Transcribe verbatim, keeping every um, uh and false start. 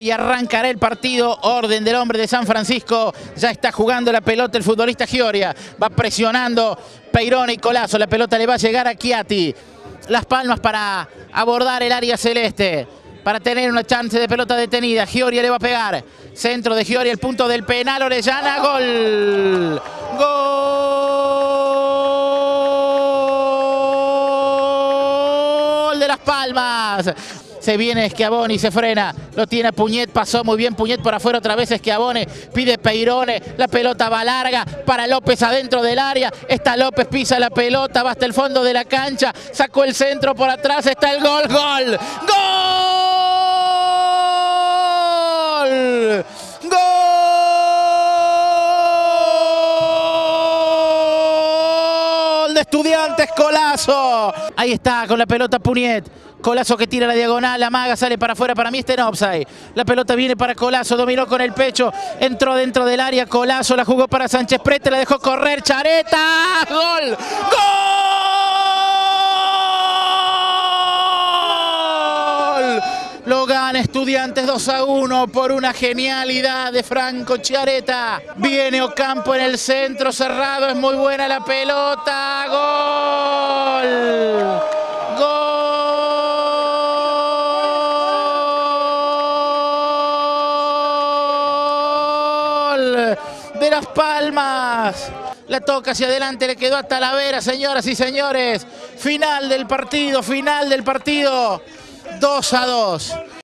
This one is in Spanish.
Y arrancará el partido, orden del hombre de San Francisco, ya está jugando la pelota el futbolista Gioria, va presionando Peirone y Collazo, la pelota le va a llegar a Chiatti, Las Palmas para abordar el área celeste, para tener una chance de pelota detenida, Gioria le va a pegar, centro de Gioria, el punto del penal, Orellana, gol, gol de Las Palmas. Se viene Schiavoni, se frena, lo tiene Puñet, pasó muy bien Puñet por afuera, otra vez Schiavoni, pide Peirone, la pelota va larga, para López adentro del área, está López, pisa la pelota, va hasta el fondo de la cancha, sacó el centro por atrás, está el gol, gol, gol, gol de Estudiantes, Collazo, ahí está con la pelota Puñet. Collazo que tira la diagonal, la maga sale para afuera, para mí está en offside. La pelota viene para Collazo, dominó con el pecho, entró dentro del área, Collazo la jugó para Sánchez Prete, la dejó correr, Chareta, gol, gol. Lo gana Estudiantes dos a uno por una genialidad de Franco Chareta. Viene Ocampo en el centro cerrado, es muy buena la pelota, gol, gol. De Las Palmas, la toca hacia adelante, le quedó a Talavera, señoras y señores, final del partido, final del partido, dos a dos.